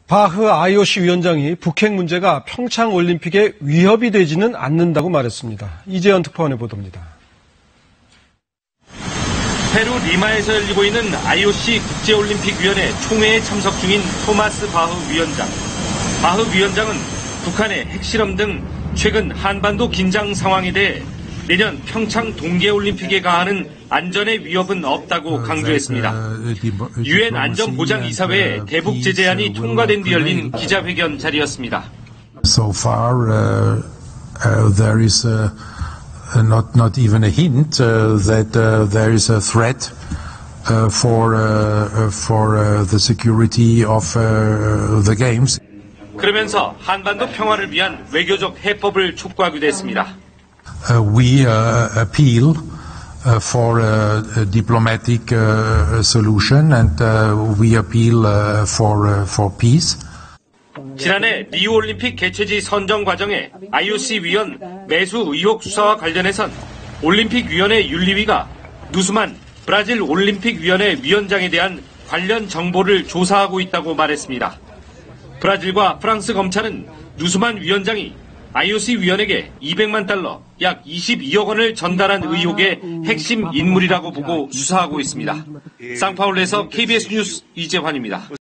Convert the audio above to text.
바흐 IOC 위원장이 북핵 문제가 평창올림픽에 위협이 되지는 않는다고 말했습니다. 이재현 특파원의 보도입니다. 페루 리마에서 열리고 있는 IOC 국제올림픽위원회 총회에 참석 중인 토마스 바흐 위원장. 바흐 위원장은 북한의 핵실험 등 최근 한반도 긴장 상황에 대해 내년 평창 동계올림픽에 가하는 안전의 위협은 없다고 강조했습니다. 유엔 안전보장이사회의 대북 제재안이 통과된 뒤 열린 기자회견 자리였습니다. So far, there is not even a hint that there is a threat for the security of the games. 그러면서 한반도 평화를 위한 외교적 해법을 촉구하기도 했습니다. We appeal for a diplomatic solution and we appeal for peace. 지난해 리우올림픽 개최지 선정 과정에 IOC 위원 매수 의혹 수사와 관련해선 올림픽위원회 윤리위가 누스만 브라질 올림픽위원회 위원장에 대한 관련 정보를 조사하고 있다고 말했습니다. 브라질과 프랑스 검찰은 누스만 위원장이 IOC 위원에게 200만 달러, 약 22억 원을 전달한 의혹의 핵심 인물이라고 보고 수사하고 있습니다. 상파울루에서 KBS 뉴스 이재환입니다.